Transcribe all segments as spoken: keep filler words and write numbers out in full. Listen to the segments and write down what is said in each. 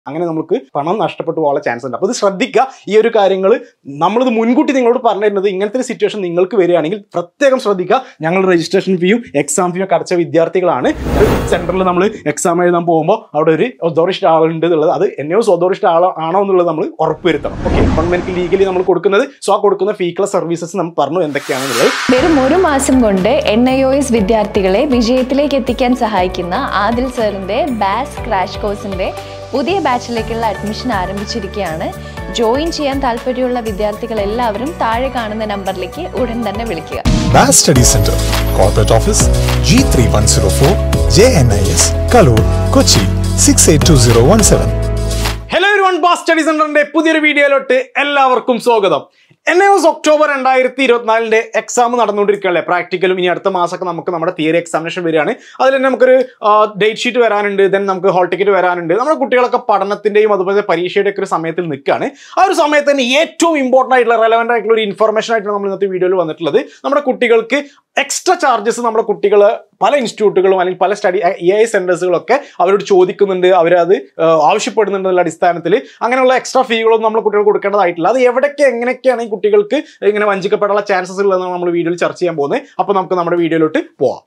അങ്ങനെ നമുക്ക് പണം നഷ്ടപ്പെട്ടു പോകാനുള്ള ചാൻസ് ഉണ്ട്. അപ്പോൾ ഇത് ശ്രദ്ധിക്കുക. ഈ ഒരു കാര്യങ്ങൾ നമ്മളിത് മുൻകൂട്ടി നിങ്ങളോട് പറഞ്ഞു തരുന്നത് ഇങ്ങനത്തെ ഒരു സിറ്റുവേഷൻ നിങ്ങൾക്ക് വരികയാണെങ്കിൽ പ്രത്യേകം ശ്രദ്ധിക്കുക. ഞങ്ങൾ രജിസ്ട്രേഷൻ ഫീയും എക്സാം ഫീയും ഒക്കെ അടച്ച വിദ്യാർത്ഥികളാണ്. സെൻറ്ററിൽ നമ്മൾ എക്സാം എഴുതാൻ പോകുമ്പോൾ അവിടെ ഒരു ഒതോറിസ്റ്റ് ആളുണ്ട് എന്നുള്ളത്, അത് എൻ എ എസ് ഒതോറിസ്റ്റ് ആളോ ആണോ എന്നുള്ളത് നമ്മൾ ഉറപ്പുവരുത്തണം. ഓക്കെ, ഗവൺമെന്റ് ലീഗലി നമ്മൾ കൊടുക്കുന്നത്, സോ ആ കൊടുക്കുന്ന ഫീക്കുള്ള സർവീസസ് നമ്മൾ പറഞ്ഞു എന്തൊക്കെയാണെന്നുള്ളത്. വെറും ഒരു മാസം കൊണ്ട് എൻ ഐ ഒ എസ് വിദ്യാർത്ഥികളെ വിജയത്തിലേക്ക് എത്തിക്കാൻ സഹായിക്കുന്ന ആദിൽ സാറിന്റെ ബാസ് ക്രാഷ് കോഴ്സിന്റെ പുതിയ ബാച്ചിലേക്കുള്ള അഡ്മിഷൻ ആരംഭിച്ചിരിക്കുകയാണ്. ജോയിൻ ചെയ്യാൻ താല്പര്യമുള്ള വിദ്യാർത്ഥികൾ എല്ലാവരും താഴെ കാണുന്ന നമ്പറിലേക്ക് ഉടൻ തന്നെ വിളിക്കുക. Baz Study Centre, corporate office, G three one zero four, J N I S, Kaloor, Kochi six eight two zero one seven. Hello everyone, Baz Study സെന്ററിന്റെ പുതിയൊരു വീഡിയോയിലോട്ട് എല്ലാവർക്കും സ്വാഗതം. എൻ എ എസ് ഒക്ടോബർ രണ്ടായിരത്തി ഇരുപത്തിനാലിന്റെ എക്സാം നടന്നുകൊണ്ടിരിക്കുകയല്ലേ, പ്രാക്ടിക്കലും. ഇനി അടുത്ത മാസമൊക്കെ നമുക്ക് നമ്മുടെ തിയറി എക്സാമിനേഷൻ വരികയാണ്. അതിൽ തന്നെ നമുക്കൊരു ഡേറ്റ് ഷീറ്റ് വരാനുണ്ട്, ദെൻ നമുക്ക് ഹോൾ ടിക്കറ്റ് വരാനുണ്ട്. നമ്മുടെ കുട്ടികളൊക്കെ പഠനത്തിന്റെയും അതുപോലെ പരീക്ഷയുടെ ഒക്കെ ഒരു സമയത്തിൽ നിൽക്കുകയാണ്. ആ ഒരു സമയത്ത് തന്നെ ഏറ്റവും ഇമ്പോർട്ടൻ്റ് ആയിട്ടുള്ള റെലവൻ്റ് ആയിട്ടുള്ള ഒരു ഇൻഫർമേഷൻ ആയിട്ടാണ് നമ്മൾ ഇന്നത്തെ വീഡിയോയിൽ വന്നിട്ടുള്ളത്. നമ്മുടെ കുട്ടികൾക്ക് എക്സ്ട്രാ ചാർജസ് നമ്മുടെ കുട്ടികൾ പല ഇൻസ്റ്റിറ്റ്യൂട്ടുകളും അല്ലെങ്കിൽ പല സ്റ്റഡി ഇ ഐ സെന്റേഴ്സുകളൊക്കെ അവരോട് ചോദിക്കുന്നുണ്ട്, അവരത് ആവശ്യപ്പെടുന്നുണ്ട് എന്നുള്ള അടിസ്ഥാനത്തിൽ. അങ്ങനെയുള്ള എക്സ്ട്രാ ഫീകളൊന്നും നമ്മൾ കുട്ടികൾ കൊടുക്കേണ്ടതായിട്ടില്ല. അത് എവിടെയൊക്കെ എങ്ങനെയൊക്കെയാണ് ഈ കുട്ടികൾക്ക് ഇങ്ങനെ വഞ്ചിക്കപ്പെടാനുള്ള ചാൻസസ് ഉള്ളതെന്നാണ് നമ്മൾ വീഡിയോയിൽ ചർച്ച ചെയ്യാൻ പോകുന്നത്. അപ്പോൾ നമുക്ക് നമ്മുടെ വീഡിയോയിലോട്ട് പോവാം.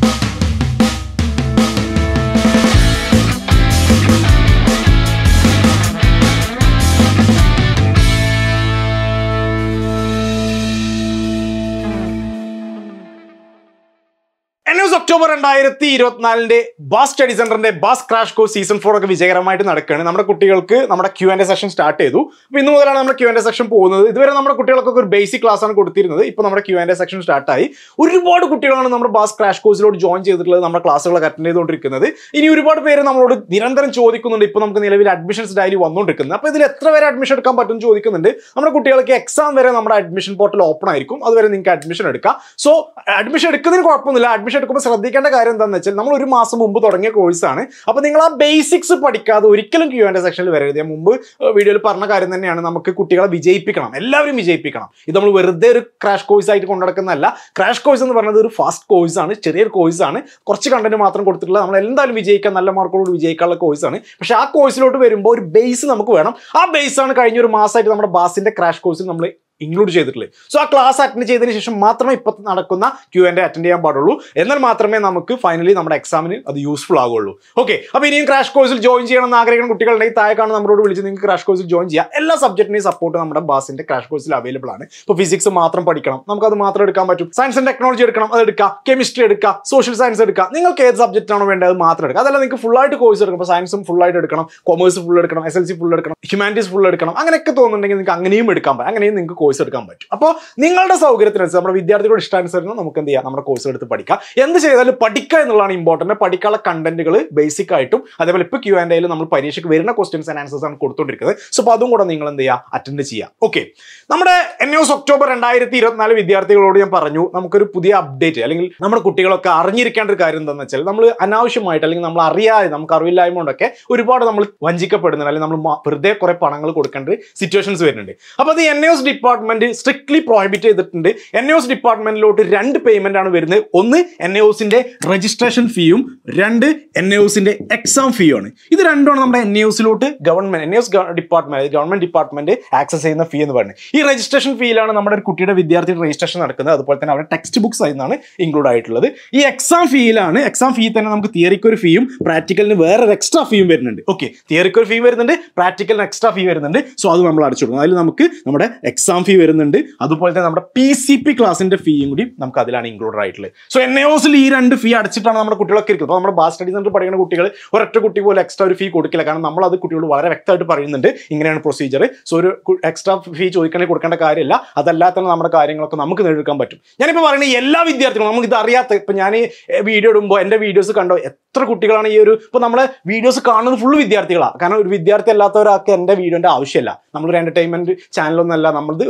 ഒക്ടോബർ രണ്ടായിരത്തി ഇരുപത്തിനാലിന്റെ ബാസ് സ്റ്റഡി സെന്ററിന്റെ Baz crash course season four ഒക്കെ വിജയകരമായിട്ട് നടക്കുകയാണ്. നമ്മുടെ കുട്ടികൾക്ക് നമ്മുടെ Q and A session start ചെയ്തു. അപ്പോൾ ഇന്ന് മുതലാണ് നമ്മുടെ ക്യൂ ആൻഡ് എ സെഷൻ പോകുന്നത്. ഇതുവരെ നമ്മുടെ കുട്ടികൾക്കൊക്കെ ഒരു ബേസിക് ക്ലാസ് ആണ് കൊടുത്തിരുന്നത്. ഇപ്പോൾ നമ്മുടെ ക്യൂ ആൻഡ് എ സെഷൻ സ്റ്റാർട്ടായി. ഒരുപാട് കുട്ടികളാണ് നമ്മുടെ ബാസ് ക്രാഷ് കോഴ്സിലോട് ജോയിൻ ചെയ്തിട്ടുള്ളത്, നമ്മുടെ ക്ലാസ്സുകളൊക്കെ അറ്റൻഡ് ചെയ്തുകൊണ്ടിരിക്കുന്നത്. ഇനി ഒരുപാട് പേര് നമ്മളോട് നിരന്തരം ചോദിക്കുന്നുണ്ട്. ഇപ്പോൾ നമുക്ക് നിലവിൽ അഡ്മിഷൻസ് ഡയറി വന്നുകൊണ്ടിരിക്കുന്നത്. അപ്പോൾ ഇതിൽ എത്ര വരെ അഡ്മിഷൻ എടുക്കാൻ പറ്റും ചോദിക്കുന്നുണ്ട്. നമ്മുടെ കുട്ടികൾക്ക് എക്സാം വരെ നമ്മുടെ അഡ്മിഷൻ പോർട്ടൽ ഓപ്പൺ ആയിരിക്കും. അതുവരെ നിങ്ങൾക്ക് അഡ്മിഷൻ എടുക്കാം. സോ അഡ്മിഷൻ എടുക്കുന്നതിന് കുഴപ്പമൊന്നുമില്ല. അഡ്മിഷൻ എടുക്കുമ്പോൾ ശ്രദ്ധിക്കേണ്ട കാര്യം എന്താണെന്ന് വെച്ചാൽ നമ്മൾ ഒരു മാസം മുമ്പ് തുടങ്ങിയ കോഴ്സാണ്. അപ്പോൾ നിങ്ങൾ ആ ബേസിക്സ് പഠിക്കാതെ ഒരിക്കലും ക്യൂ ആൻഡ് സെക്ഷനിൽ വരരുത്. ഞാൻ മുമ്പ് വീഡിയോയിൽ പറഞ്ഞ കാര്യം തന്നെയാണ്. നമുക്ക് കുട്ടികളെ വിജയിപ്പിക്കണം, എല്ലാവരും വിജയിപ്പിക്കണം. ഇത് നമ്മൾ വെറുതെ ഒരു ക്രാഷ് കോഴ്സ് ആയിട്ട് കൊണ്ടുനടക്കുന്നതല്ല. ക്രാഷ് കോഴ്സ് എന്ന് പറയുന്നത് ഒരു ഫാസ്റ്റ് കോഴ്സാണ്, ചെറിയൊരു കോഴ്സാണ്, കുറച്ച് കണ്ടന്റ് മാത്രം കൊടുത്തിട്ടുള്ള നമ്മൾ എന്തായാലും വിജയിക്കാൻ, നല്ല മാർക്കോട് വിജയിക്കാനുള്ള കോഴ്സാണ്. പക്ഷേ ആ കോഴ്സിലോട്ട് വരുമ്പോൾ ഒരു ബേസ് നമുക്ക് വേണം. ആ ബേസാണ് കഴിഞ്ഞ ഒരു മാസമായിട്ട് നമ്മുടെ ബാസിന്റെ ക്രാഷ് കോഴ്സിൽ നമ്മൾ ഇൻക്ലൂഡ് ചെയ്തിട്ടുള്ളത്. സോ ആ ക്ലാസ് അറ്റൻഡ് ചെയ്തതിന് ശേഷം മാത്രമേ ഇപ്പോൾ നടക്കുന്ന ക്യൂ ആൻഡ് അറ്റൻഡ് ചെയ്യാൻ പാടുള്ളൂ. എന്നാൽ മാത്രമേ നമുക്ക് ഫൈനലി നമ്മുടെ എക്സാമിന് അത് യൂസ്ഫുൾ ആകുള്ളൂ. ഓക്കെ, അപ്പോൾ ഇനിയും ക്രാഷ് കോഴ്സിൽ ജോയിൻ ചെയ്യണമെന്ന് ആഗ്രഹിക്കുന്ന കുട്ടികളുണ്ടെങ്കിൽ താഴെ കാണുന്ന നമ്മളോട് വിളിച്ച് നിങ്ങൾക്ക് ക്രാഷ് കോഴ്സിൽ ജോയിൻ ചെയ്യാം. എല്ലാ സബ്ജക്റ്റിനെയും സപ്പോർട്ട് നമ്മുടെ ബാസിന്റെ ക്രാഷ് കോഴ്സിൽ അവൈലബിൾ ആണ്. ഇപ്പോൾ ഫിസിക്സ് മാത്രം പഠിക്കണം, നമുക്കത് മാത്രം എടുക്കാൻ പറ്റും. സയൻസ് ആൻഡ് ടെക്നോളജി എടുക്കണം, അത് എടുക്കാം. കെമിസ്ട്രി എടുക്കാം, സോഷ്യൽ സയൻസ് എടുക്കാം. നിങ്ങൾക്ക് ഏത് സബ്ജക്റ്റ് ആണോ വേണ്ടത് അത് മാത്രം എടുക്കാം. അതല്ല നിങ്ങൾക്ക് ഫുൾ ആയിട്ട് കോഴ്സ് എടുക്കണം. ഇപ്പോൾ സയൻസും ഫുൾ ആയിട്ട് എടുക്കണം, കൊമേഴ്സ് ഫുൾ എടുക്കണം, എസ് എൽ സി ഫുൾ എടുക്കണം, ഹ്യൂമാനിറ്റീസ് ഫുൾ എടുക്കണം, അങ്ങനെയൊക്കെ തോന്നുന്നുണ്ടെങ്കിൽ നിങ്ങൾക്ക് അങ്ങനെയും എടുക്കാൻ പറ്റും. അങ്ങനെയും നിങ്ങൾക്ക് കോഴ്സ് എടുക്കാൻ പറ്റും. അപ്പോൾ നിങ്ങളുടെ സൗകര്യത്തിനനുസരിച്ച് നമ്മുടെ വിദ്യാർത്ഥികളുടെ ഇഷ്ടാനുസരണം നമുക്ക് എന്ത് ചെയ്യാം, നമ്മുടെ കോഴ്സ് എടുത്ത് പഠിക്കാം. എന്ത് ചെയ്താലും പഠിക്കുക എന്നുള്ളതാണ് ഇമ്പോർട്ടന്റ്. പഠിക്കാനുള്ള കണ്ടന്റുകൾ ബേസിക് ആയിട്ടും അതേപോലെ ഇപ്പോൾ ക്യൂ ആൻഡ് എയിൽ നമ്മൾ പരീക്ഷയ്ക്ക് വരുന്ന ക്വസ്റ്റ്യൻസ് ആൻഡ് ആൻസേഴ്സ് ആണ് കൊടുത്തുകൊണ്ടിരിക്കുന്നത്. സോ അപ്പോൾ അതും കൂടെ നിങ്ങൾ എന്ത് ചെയ്യുക, അറ്റൻഡ് ചെയ്യുക. ഓക്കെ, നമ്മുടെ എൻ എസ് ഒക്ടോബർ രണ്ടായിരത്തി ഇരുപത്തിനാല് വിദ്യാർത്ഥികളോട് ഞാൻ പറഞ്ഞു നമുക്കൊരു പുതിയ അപ്ഡേറ്റ് അല്ലെങ്കിൽ നമ്മുടെ കുട്ടികളൊക്കെ അറിഞ്ഞിരിക്കേണ്ട ഒരു കാര്യം എന്താണെന്ന് വെച്ചാൽ നമ്മൾ അനാവശ്യമായിട്ട് അല്ലെങ്കിൽ നമ്മൾ അറിയാതെ നമുക്ക് അറിവില്ലായ്മ കൊണ്ടൊക്കെ ഒരുപാട് നമ്മൾ വഞ്ചിക്കപ്പെടുന്നുണ്ട്, അല്ലെങ്കിൽ നമ്മൾ വെറുതെ കുറെ പണങ്ങൾ കൊടുക്കേണ്ട സിറ്റുവേഷൻസ് വരുന്നുണ്ട്. അപ്പോൾ അത് N S department strictly prohibit ചെയ്തിട്ടുണ്ട്. എൻ എസ് ഡിപ്പാർട്ട്മെന്റിലോട്ട് രണ്ട് പേയ്മെന്റ് ആണ് വരുന്നത്. ഒന്ന് എൻ എസിന്റെ രജിസ്ട്രേഷൻ ഫീയും, രണ്ട് എൻ എസിന്റെ എക്സാം ഫീയും ആണ്. ഇത് രണ്ടുമാണ് നമ്മുടെ എൻ എസിലോട്ട് government N S department government department access ചെയ്യുന്ന ഫീ എന്ന് പറയുന്നത്. ഈ രജിസ്ട്രേഷൻ ഫീയിലാണ് നമ്മുടെ ഒരു കുട്ടിയുടെ വിദ്യാർത്ഥി രജിസ്ട്രേഷൻ നടക്കുന്നത്. അതുപോലെ തന്നെ അവരുടെ ടെക്സ്റ്റ് ബുക്സ് അതിനാണ് ഇൻക്ലൂഡ് ആയിട്ടുള്ളത്. ഈ എക്സാം ഫീയിലാണ് എക്സാം ഫീ തന്നെ നമുക്ക് തിയറിക്ക് ഒരു ഫീയും പ്രാക്ടിക്കലിന് വേറെ ഒരു എക്സ്ട്രാ ഫീയും വരുന്നുണ്ട്. ഓക്കെ, തിയറിക്ക് ഒരു ഫീ വരുന്നുണ്ട്, പ്രാക്ടിക്കലിന് എക്സ്ട്രാ ഫീ വരുന്നുണ്ട്. സോ അത് നമ്മൾ അടച്ചു കൊടുക്കും. അതിൽ നമുക്ക് നമ്മുടെ എക്സാം ഫീ വരുന്നുണ്ട്, അതുപോലെ തന്നെ നമ്മുടെ പി സി പി ക്ലാസിന്റെ ഫീയും കൂടി നമുക്ക് അതിലാണ് ഇൻക്ലൂഡ് ആയിട്ടുള്ളത്. സോ എൻ എ എസിൽ ഈ രണ്ട് ഫീ അടച്ചിട്ടാണ് നമ്മുടെ കുട്ടികളൊക്കെ ഇരിക്കുന്നത്. അപ്പോൾ നമ്മുടെ ബാസ് സ്റ്റഡി സെന്റർ പഠിക്കുന്ന കുട്ടികൾ ഒരൊറ്റ കുട്ടി പോലെ എക്സ്ട്രാ ഒരു ഫീ കൊടുക്കില്ല. കാരണം നമ്മൾ അത് കുട്ടികളോട് വളരെ വ്യക്തമായിട്ട് പറയുന്നുണ്ട്, ഇങ്ങനെയാണ് പ്രൊസീജിയർ. സോ ഒരു എക്സ്ട്രാ ഫീ ചോദിക്കണമെങ്കിൽ കൊടുക്കേണ്ട കാര്യമില്ല. അതല്ലാത്ത തന്നെ നമ്മുടെ കാര്യങ്ങളൊക്കെ നമുക്ക് നേടിയെടുക്കാൻ പറ്റും. ഞാനിപ്പോൾ പറയുന്നത് എല്ലാ വിദ്യാർത്ഥികളും നമുക്ക് ഇത് അറിയാത്ത, ഇപ്പം ഞാൻ വീഡിയോ ഇടുമ്പോൾ എൻ്റെ വീഡിയോസ് കണ്ടോ എത്ര കുട്ടികളാണ് ഈ ഒരു ഇപ്പോൾ നമ്മളെ വീഡിയോസ് കാണുന്നത് ഫുള്ള് വിദ്യാർത്ഥികളാണ്. കാരണം ഒരു വിദ്യാർത്ഥി അല്ലാത്തവരാൾക്ക് എൻ്റെ വീഡിയോൻ്റെ ആവശ്യമില്ല. നമ്മളൊരു എൻ്റർടൈൻമെൻറ്റ് ചാനലൊന്നുമല്ല, നമ്മളത്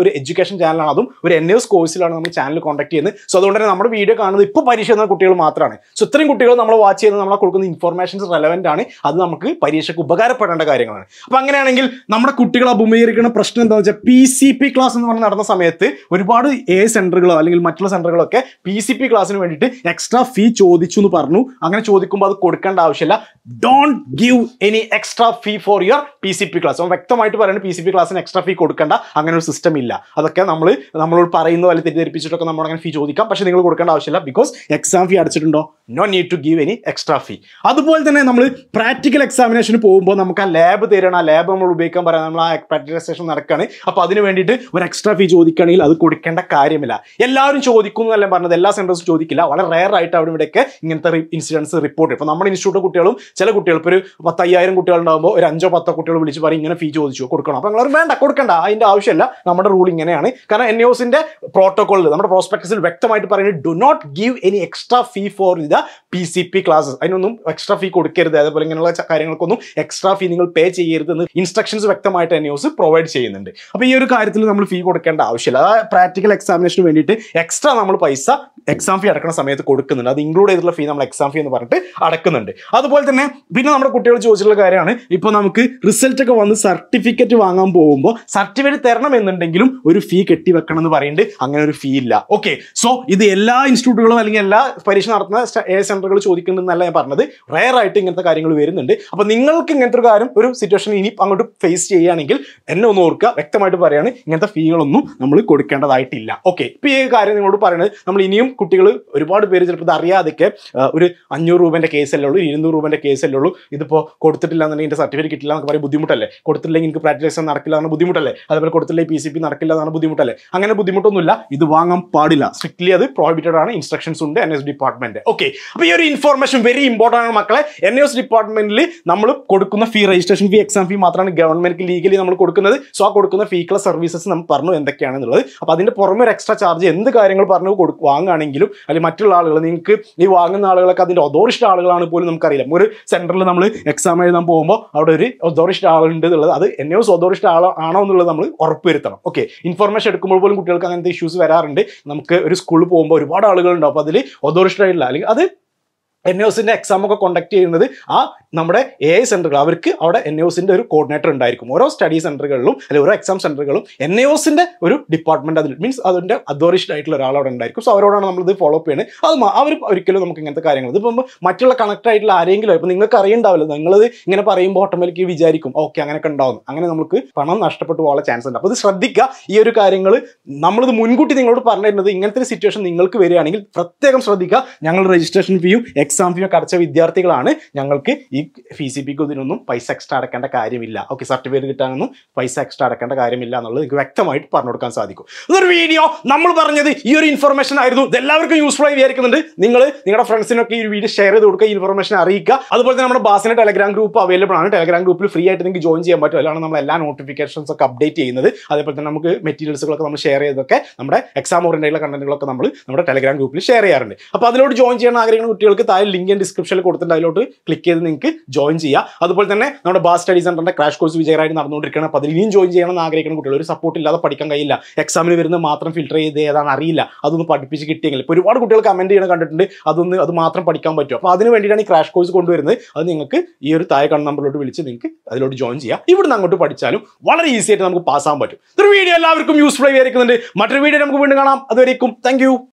ഒരു എഡ്യൂക്കേഷൻ ചാനലാണ്, അതും ഒരു എൻ എസ് കോഴ്സിലാണ് നമ്മൾ ചാനൽ കോൺടാക്ട് ചെയ്യുന്നത്. സോ അതുകൊണ്ട് തന്നെ നമ്മുടെ വീഡിയോ കാണുന്നത് ഇപ്പോൾ പരീക്ഷ എന്ന കുട്ടികൾ മാത്രമാണ്. സോ ഇത്രയും കുട്ടികൾ നമ്മൾ വാച്ച് ചെയ്യുന്നത് നമ്മളെ കൊടുക്കുന്ന ഇൻഫോർമേഷൻസ് റെലവെന്റ് ആണ്, അത് നമുക്ക് പരീക്ഷയ്ക്ക് ഉപകാരപ്പെടേണ്ട കാര്യങ്ങളാണ്. അപ്പോൾ അങ്ങനെയാണെങ്കിൽ നമ്മുടെ കുട്ടികൾ അഭിമുഖീകരിക്കുന്ന പ്രശ്നം എന്താണെന്ന് വെച്ചാൽ പി സി പി ക്ലാസ് എന്ന് പറഞ്ഞ് നടന്ന സമയത്ത് ഒരുപാട് എ സെന്ററുകളോ അല്ലെങ്കിൽ മറ്റുള്ള സെന്ററുകളൊക്കെ പി സി പി ക്ലാസ്സിന് വേണ്ടിയിട്ട് എക്സ്ട്രാ ഫീ ചോദിച്ചു എന്ന് പറഞ്ഞു. അങ്ങനെ ചോദിക്കുമ്പോൾ അത് കൊടുക്കേണ്ട ആവശ്യമില്ല. Don't give any extra fee for your P C P class. അപ്പോൾ വ്യക്തമായിട്ട് പറയുന്നത് പി സി പി ക്ലാസ്സിന് എക്സ്ട്രാ ഫീ കൊടുക്കേണ്ട, അങ്ങനെ ഒരു സിസ്റ്റം ഇല്ല. അതൊക്കെ നമ്മൾ നമ്മളോട് പറയുന്ന പോലെ തെറ്റിദ്ധരിപ്പിച്ചിട്ടൊക്കെ നമ്മൾ അങ്ങനെ ഫീ ചോദിക്കാം, പക്ഷേ നിങ്ങൾ കൊടുക്കേണ്ട ആവശ്യമില്ല. ബിക്കോസ് എക്സാം ഫീ അടച്ചിട്ടുണ്ടോ, no need to give any extra fee. അതുപോലെ തന്നെ നമ്മൾ പ്രാക്ടിക്കൽ എക്സാമിനേഷന് പോകുമ്പോൾ നമുക്ക് ആ ലാബ് തരണം, ആ ലാബ് നമ്മൾ ഉപയോഗിക്കാൻ പറയാം, നമ്മൾ ആ പ്രാക്ടിക്കൽ സെഷൻ നടക്കുകയാണ്. അപ്പോൾ അതിന് വേണ്ടിയിട്ട് ഒരു എക്സ്ട്രാ ഫീ ചോദിക്കുകയാണെങ്കിൽ അത് കൊടുക്കേണ്ട കാര്യമില്ല. എല്ലാവരും ചോദിക്കുന്നതല്ല പറഞ്ഞത്, എല്ലാ സെൻറ്റേഴ്സും ചോദിക്കില്ല. വളരെ റെയർ ആയിട്ട് അവിടെ ഇവിടെയൊക്കെ ഇങ്ങനത്തെ ഇൻസിഡൻസ് റിപ്പോർട്ട്. ഇപ്പോൾ നമ്മുടെ ഇൻസ്റ്റിറ്റ്യൂട്ട് കുട്ടികളും ചില കുട്ടികൾ ഇപ്പോൾ ഒരു പത്തയ്യായിരം കുട്ടികളുണ്ടാകുമ്പോൾ ഒരു അഞ്ചോ പത്തോ കുട്ടികൾ വിളിച്ച് പറയും ഇങ്ങനെ ഫീ ചോദിച്ചു കൊടുക്കണം. അപ്പോൾ നിങ്ങൾ വേണ്ട, കൊടുക്കണ്ട, അതിൻ്റെ ആവശ്യമില്ല. നമ്മുടെ റൂൾ ഇങ്ങനെയാണ്. കാരണം എൻ ഒസിൻ്റെ പ്രോട്ടോകോളിൽ നമ്മുടെ പ്രോസ്പെക്ടസിൽ വ്യക്തമായിട്ട് പറയുന്നത് do not give any extra fee for the P C P classes. അതിനൊന്നും എക്സ്ട്രാ ഫീ കൊടുക്കരുത്, അതേപോലെ ഇങ്ങനെയുള്ള കാര്യങ്ങൾക്കൊന്നും എക്സ്ട്രാ ഫീ നിങ്ങൾ പേ ചെയ്യരുതെന്ന് ഇൻസ്ട്രക്ഷൻസ് വ്യക്തമായിട്ട് എൻ ഒസ് പ്രൊവൈഡ് ചെയ്യുന്നുണ്ട്. അപ്പോൾ ഈ ഒരു കാര്യത്തിൽ നമ്മൾ ഫീ കൊടുക്കേണ്ട ആവശ്യമില്ല. ആ പ്രാക്ടിക്കൽ എക്സാമിനേഷന് വേണ്ടിയിട്ട് എക്സ്ട്രാ നമ്മൾ പൈസ എക്സാം ഫീ അടക്കുന്ന സമയത്ത് കൊടുക്കുന്നുണ്ട്. അത് ഇൻക്ലൂഡ് ചെയ്തിട്ടുള്ള ഫീ നമ്മൾ എക്സാം ഫീ എന്ന് പറഞ്ഞിട്ട് അടക്കുന്നുണ്ട്. അതുപോലെ തന്നെ പിന്നെ നമ്മുടെ കുട്ടികൾ ചോദിച്ചിട്ടുള്ള കാര്യമാണ്, ഇപ്പോൾ നമുക്ക് റിസൾട്ട് ഒക്കെ വന്ന് സർട്ടിഫിക്കറ്റ് വാങ്ങാൻ പോകുമ്പോൾ സർട്ടിഫിക്കറ്റ് തരണം എന്നുണ്ടെങ്കിലും ഒരു ഫീ കെട്ടി വെക്കണം എന്ന് പറയുന്നുണ്ട്. അങ്ങനെ ഒരു ഫീ ഇല്ല. ഓക്കെ, സോ ഇത് എല്ലാ ഇൻസ്റ്റിറ്റ്യൂട്ടുകളും അല്ലെങ്കിൽ എല്ലാ പരീക്ഷ നടത്തുന്ന എ സെന്ററുകൾ ചോദിക്കുന്നുണ്ടെന്നല്ല ഞാൻ പറഞ്ഞത്. റെയർ ആയിട്ട് ഇങ്ങനത്തെ കാര്യങ്ങൾ വരുന്നുണ്ട്. അപ്പോൾ നിങ്ങൾക്ക് ഇങ്ങനത്തെ ഒരു കാര്യം ഒരു സിറ്റുവേഷൻ ഇനി അങ്ങോട്ട് ഫേസ് ചെയ്യുകയാണെങ്കിൽ എന്നെ ഒന്ന് ഓർക്കുക, വ്യക്തമായിട്ട് പറയാണ് ഇങ്ങനത്തെ ഫീകളൊന്നും നമ്മൾ കൊടുക്കേണ്ടതായിട്ടില്ല. ഓക്കെ, ഇപ്പോൾ ഈ കാര്യം നിങ്ങളോട് പറയുന്നത്, നമ്മൾ ഇനിയും കുട്ടികൾ ഒരുപാട് പേര് ചിലപ്പോൾ ഇത് അറിയാതൊക്കെ ഒരു അഞ്ഞൂറ് രൂപേൻ്റെ കേസല്ലേ ഉള്ളൂ, ഇരുന്നൂറ് രൂപേൻ്റെ കേസല്ലേ ഉള്ളൂ, ഇതിപ്പോൾ കൊടുത്തിട്ടില്ല എന്നുണ്ടെങ്കിൽ എൻ്റെ സർട്ടിഫിക്കറ്റ് കിട്ടില്ല എന്നൊക്കെ പറയും. ബുദ്ധിമുട്ടല്ലേ? കൊടുത്തില്ലെങ്കിൽ എനിക്ക് പ്രാക്ടിക്കൽ എക്സാം നടക്കില്ല എന്നാണ് ബുദ്ധിമുട്ടല്ലേ? അതേപോലെ കൊടുത്തില്ലെങ്കിൽ പി സി പി നടക്കില്ല എന്നാണ് ബുദ്ധിമുട്ടല്ലേ? അങ്ങനെ ബുദ്ധിമുട്ടൊന്നുമില്ല. ഇത് വാങ്ങാൻ പാടില്ല, സ്ട്രിക്ട്ലി അത് പ്രോഹിബിറ്റഡ് ആണ്. ഇൻസ്ട്രക്ഷൻസ് ഉണ്ട് എൻ എസ് ഡിപ്പാർട്ട്മെന്റ്. ഓക്കെ, അപ്പോൾ ഈ ഒരു ഇൻഫോർമേഷൻ വെരി ഇമ്പോർട്ടൻ്റ് ആണ് മക്കളെ. എൻ എസ് ഡിപ്പാർട്ട്മെന്റിൽ നമ്മൾ കൊടുക്കുന്ന ഫീ, രജിസ്ട്രേഷൻ ഫീ, എക്സാം ഫീ മാത്രമാണ് ഗവൺമെന്റ് ലീഗലി നമ്മൾ കൊടുക്കുന്നത്. സോ ആ കൊടുക്കുന്ന ഫീക്കുള്ള സർവീസസ് നമ്മൾ പറഞ്ഞു എന്തൊക്കെയാണെന്നുള്ളത്. അപ്പോൾ അതിന്റെ പുറമെ ഒരു എക്സ്ട്രാ ചാർജ് എന്ത് കാര്യങ്ങൾ പറഞ്ഞു കൊടുക്കും വാങ്ങുകയാണെങ്കിലും അല്ലെങ്കിൽ മറ്റുള്ള ആളുകൾ, നിങ്ങൾക്ക് ഈ വാങ്ങുന്ന ആളുകളൊക്കെ അതിന്റെ അതോറിസ്റ്റ് ആളുകളാണ് പോലും നമുക്കറിയില്ല. ഒരു സെന്ററിൽ നമ്മൾ എക്സാം എഴുതാൻ പോകുമ്പോൾ അവിടെ ഒരു അതോറിസ്റ്റ് ആളുണ്ട് എന്നുള്ളത്, അത് എൻ എസ് അതോറിസ്റ്റ് ആളോ ആണോ എന്നുള്ളത് നമ്മൾ ഉറപ്പുവരുത്തണം. ഓക്കെ, ഇൻഫർമേഷൻ എടുക്കുമ്പോൾ പോലും കുട്ടികൾക്ക് അങ്ങനത്തെ ഇഷ്യൂസ് വരാറുണ്ട്. നമുക്ക് ഒരു സ്കൂളിൽ പോകുമ്പോൾ ഒരുപാട് ആളുകളുണ്ടാവും. അപ്പോൾ അതിൽ അതോറിസ്റ്റ് ആയിട്ടില്ല അല്ലെങ്കിൽ അത് എൻ എസിൻ്റെ എക്സാം ഒക്കെ കണ്ടക്ട് ചെയ്യുന്നത് ആ നമ്മുടെ എ ഐ സെന്ററുകൾ, അവർക്ക് അവിടെ എൻ എസിൻ്റെ ഒരു കോർഡിനേറ്റർ ഉണ്ടായിരിക്കും. ഓരോ സ്റ്റഡി സെന്ററുകളിലും അല്ലെങ്കിൽ ഓരോ എക്സാം സെന്ററുകളും എൻ എസിൻ്റെ ഒരു ഡിപ്പാർട്ട്മെന്റ് അതിൽ മീൻസ് അതിൻ്റെ അതോറിസ്റ്റ് ആയിട്ടുള്ള ഒരാൾ അവിടെ ഉണ്ടായിരിക്കും. സോ അവരോടാണ് നമ്മളിത് ഫോളോ അപ്പ് ചെയ്യുന്നത്. അത് അവർ ഒരിക്കലും നമുക്ക് ഇങ്ങനത്തെ കാര്യങ്ങൾ ഇതിപ്പോൾ മറ്റുള്ള കണക്ട് ആയിട്ടുള്ള ആരെങ്കിലും ഇപ്പോൾ നിങ്ങൾക്ക് അറിയണ്ടാവില്ല, നിങ്ങളത് ഇങ്ങനെ പറയുമ്പോൾ ഓട്ടോമാറ്റിക്കലി വിചാരിക്കും ഓക്കെ അങ്ങനെയൊക്കെ ഉണ്ടാവും, അങ്ങനെ നമുക്ക് പണം നഷ്ടപ്പെട്ടു പോകാനുള്ള ചാൻസ് ഉണ്ട്. അപ്പോൾ ഇത് ശ്രദ്ധിക്കുക. ഈ ഒരു കാര്യങ്ങൾ നമ്മളിത് മുൻകൂട്ടി നിങ്ങളോട് പറഞ്ഞു തരുന്നത്, ഇങ്ങനത്തെ ഒരു സിറ്റുവേഷൻ നിങ്ങൾക്ക് വരികയാണെങ്കിൽ പ്രത്യേകം ശ്രദ്ധിക്കുക. ഞങ്ങൾ രജിസ്ട്രേഷൻ ഫീയും എക്സാം ഫീയും ഒക്കെ അടച്ച വിദ്യാർത്ഥികളാണ്. ഞങ്ങൾക്ക് ഈ ഫി സി പിക്ക് ഇതിനൊന്നും പൈസ എക്സ്ട്രാ അടക്കേണ്ട കാര്യമില്ല. ഓക്കെ, സർട്ടിഫിക്കറ്റ് കിട്ടാനൊന്നും പൈസ എക്സ്ട്രാ അടക്കേണ്ട കാര്യമില്ല എന്നുള്ളത് നിങ്ങൾക്ക് വ്യക്തമായിട്ട് പറഞ്ഞു കൊടുക്കാൻ സാധിക്കും. ഇതൊരു വീഡിയോ നമ്മൾ പറഞ്ഞത് ഈ ഒരു ഇൻഫർമേഷൻ ആയിരുന്നു. ഇത് എല്ലാവർക്കും യൂസ്ഫുൾ ആയി വിചാരിക്കുന്നുണ്ട്. നിങ്ങൾ നിങ്ങളുടെ ഫ്രണ്ട്സിനൊക്കെ ഈ വീഡിയോ ഷെയർ ചെയ്ത് കൊടുക്കുക, ഈ ഇൻഫർമേഷൻ അറിയിക്കുക. അതുപോലെ തന്നെ നമ്മുടെ ബാസിന്റെ ടെലഗ്രാം ഗ്രൂപ്പ് അവൈലബിൾ ആണ്. ടെലഗ്രാം ഗ്രൂപ്പിൽ ഫ്രീ ആയിട്ട് നിങ്ങൾക്ക് ജോയിൻ ചെയ്യാൻ പറ്റും. അതിലാണ് നമ്മൾ എല്ലാ നോട്ടിഫിക്കേഷൻസ് ഒക്കെ അപ്ഡേറ്റ് ചെയ്യുന്നത്. അതേപോലെ തന്നെ നമുക്ക് മെറ്റീരിയൽസുകളൊക്കെ നമ്മൾ ഷെയർ ചെയ്തൊക്കെ നമ്മുടെ എക്സാം ഓറിയന്റഡ് കണ്ടന്റുകളൊക്കെ നമ്മൾ നമ്മുടെ ടെലഗ്രാം ഗ്രൂപ്പിൽ ഷെയർ ചെയ്യാറുണ്ട്. അപ്പോൾ അതിലോട്ട് ജോയിൻ ചെയ്യാൻ ആഗ്രഹിക്കുന്ന കുട്ടികൾക്ക് താഴെ ലിങ്ക് ഡിസ്ക്രിപ്ഷനിൽ കൊടുത്തിട്ടുണ്ട്, അതിലോട്ട് ക്ലിക്ക് ചെയ്ത് നിങ്ങൾക്ക് ജോയിൻ ചെയ്യാം. അതുപോലെ തന്നെ നമ്മുടെ ബാസ് സ്റ്റഡി സെന്ററിന്റെ ക്രാഷ് കോഴ്സ് വിജയകരമായിട്ട് നടന്നുകൊണ്ടിരിക്കുകയാണ്. അപ്പോൾ അതിൽ ഇനിയും ജോയിൻ ചെയ്യണമെന്ന് ആഗ്രഹിക്കുന്ന കുട്ടികൾ, ഒരു സപ്പോർട്ട് ഇല്ലാതെ പഠിക്കാൻ കഴിയില്ല, എക്സാമിന് വരുന്നത് മാത്രം ഫിൽറ്റർ ചെയ്ത് ഏതാണെന്ന് അറിയില്ല, അതൊന്ന് പഠിപ്പിച്ച് കിട്ടിയെങ്കിൽ ഇപ്പോൾ ഒരുപാട് കുട്ടികൾ കമന്റ് ചെയ്യണം കണ്ടിട്ടുണ്ട്, അതൊന്ന് അത് മാത്രം പഠിക്കാൻ പറ്റും. അപ്പോൾ അതിന് വേണ്ടിയിട്ടാണ് ഈ ക്രാഷ് കോഴ്സ് കൊണ്ടുവരുന്നത്. അത് നിങ്ങൾക്ക് ഈ ഒരു താഴെ കാണുന്ന നമ്പറിലോട്ട് വിളിച്ച് നിങ്ങൾക്ക് അതിലോട്ട് ജോയിൻ ചെയ്യാം. ഇവിടുന്ന് അങ്ങോട്ട് പഠിച്ചാലും വളരെ ഈസി ആയിട്ട് നമുക്ക് പാസ്സാകാൻ പറ്റും. ഇതൊരു വീഡിയോ എല്ലാവർക്കും യൂസ്ഫുൾ ആയി വിചാരിക്കുന്നുണ്ട്. മറ്റൊരു വീഡിയോ നമുക്ക് വീണ്ടും കാണാം. അതുവരേക്കും താങ്ക് യു.